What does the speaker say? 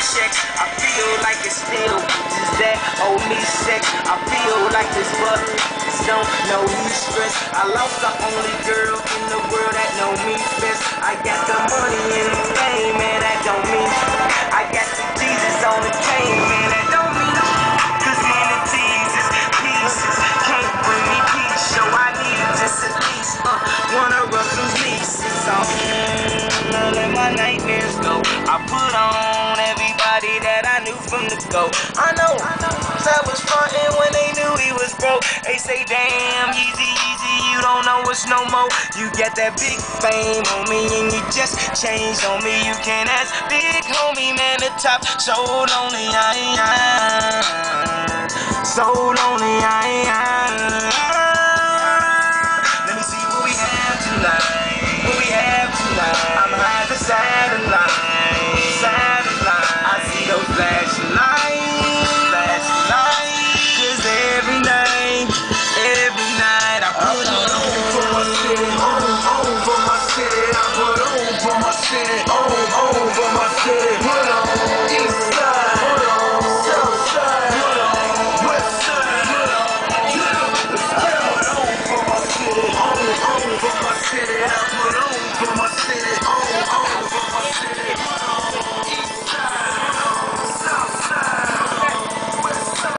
checks. I feel like it's still just that old me sex. I feel like this but don't know me stress. I lost the only girl in the world that know me best. I got the money and the fame, man, that don't mean. I got the Jesus on the cane, man, that don't mean. Cause me and the Jesus pieces can't bring me peace. So I need just at least one of Russell's nieces. So I let my nightmares go. I put on everybody that I knew from the go. I know that was frontin' when they knew he was broke. They say, damn, Yeezy, you don't know us no more. You get that big fame on me and you just changed on me. You can ask big homie, man, the top. So lonely I am. So lonely I am.